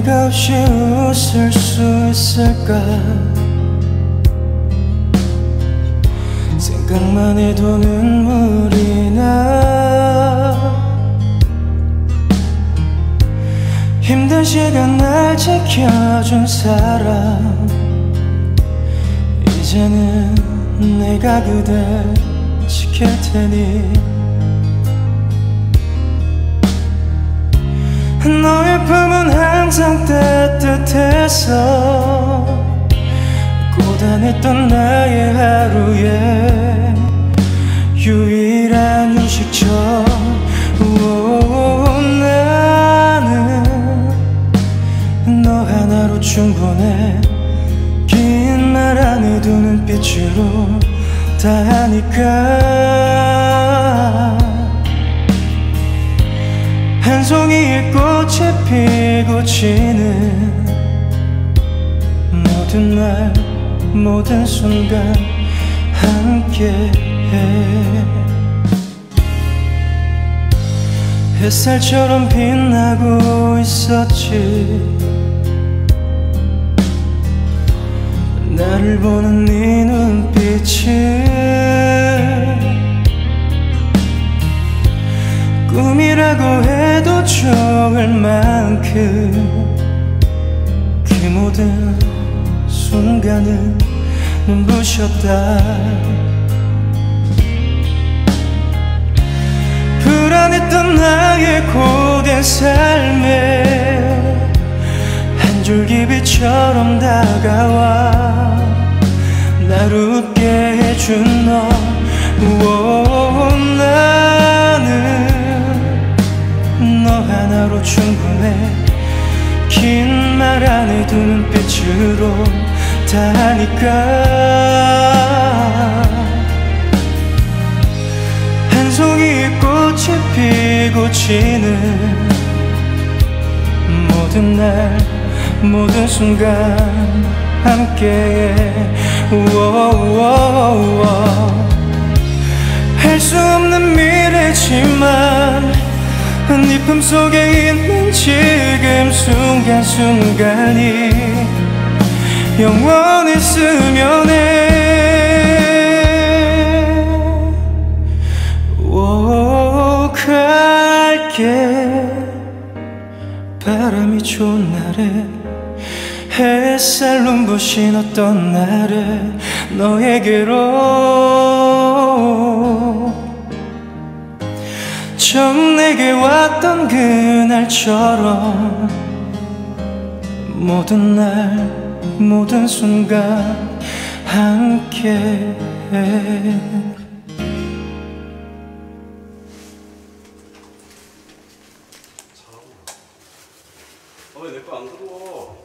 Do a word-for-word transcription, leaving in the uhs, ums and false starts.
네가 없이 웃을 수 있을까? 생각만 해도 눈물이 나. 힘든 시간 날 지켜준 사람, 이제는 내가 그댈 지킬 테니. 너의 품은 항상 따뜻해서 고단했던 나의 하루에 유일한 휴식처. 나는 너 하나로 충분해. 긴 말 안 해도 눈빛으로 다 하니까. 한 송이의 꽃이 피고 지는 모든 날 모든 순간 함께해. 햇살처럼 빛나고 있었지. 나를 보는 네 눈빛이 꿈이라고 해도 좋을 만큼 그 모든 순간은 눈부셨다. 불안했던 나의 고된 삶에 한 줄기 빛처럼 다가와 날 웃게 해준 너. 나는 너 하나로 충분해. 긴 말 안 해도 눈빛으로 다 하니까. 한 송이의 꽃이 피고 지는 모든 날 모든 순간 함께해. 할 수 없는 미래지만 네 품속에 있는 지금 순간순간이 영원했으면 해. 오, 갈게. 바람이 좋은 날에 햇살 눈부신 어떤 날에 너에게로 처음 내게 왔던 그날처럼 모든 날 모든 순간 함께해. 왜 내 거 안 들어와?